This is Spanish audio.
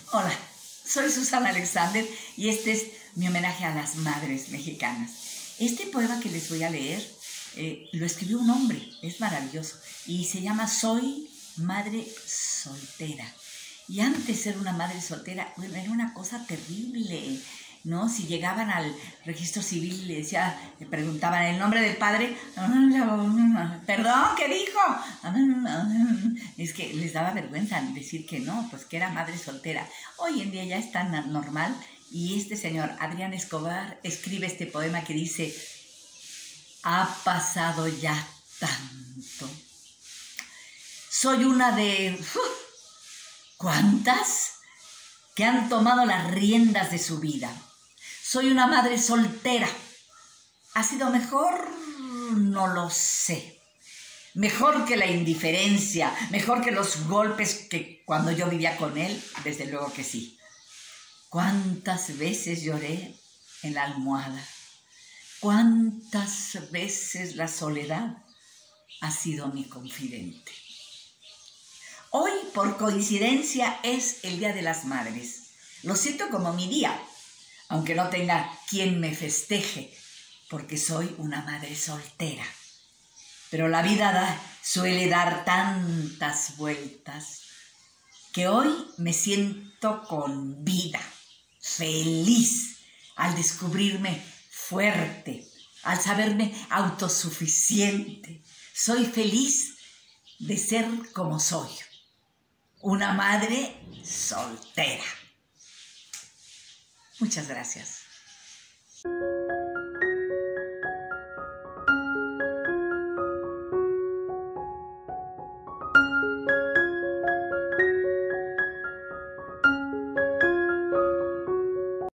Hola, soy Susana Alexander y este es mi homenaje a las madres mexicanas. Este poema que les voy a leer lo escribió un hombre, es maravilloso, y se llama Soy madre soltera. Y antes de ser una madre soltera, bueno, era una cosa terrible, ¿no? Si llegaban al registro civil y le preguntaban el nombre del padre, perdón, ¿qué dijo? Es que les daba vergüenza decir que no, pues que era madre soltera. Hoy en día ya es tan normal, y este señor, Adrián Escobar, escribe este poema que dice: ha pasado ya tanto. Soy una de... ¿cuántas? Que han tomado las riendas de su vida. Soy una madre soltera. ¿Ha sido mejor? No lo sé. Mejor que la indiferencia, mejor que los golpes que cuando yo vivía con él, desde luego que sí. ¿Cuántas veces lloré en la almohada? ¿Cuántas veces la soledad ha sido mi confidente? Hoy, por coincidencia, es el Día de las Madres. Lo siento como mi día, aunque no tenga quien me festeje, porque soy una madre soltera. Pero la vida suele dar tantas vueltas que hoy me siento con vida, feliz, al descubrirme fuerte, al saberme autosuficiente. Soy feliz de ser como soy, una madre soltera. Muchas gracias.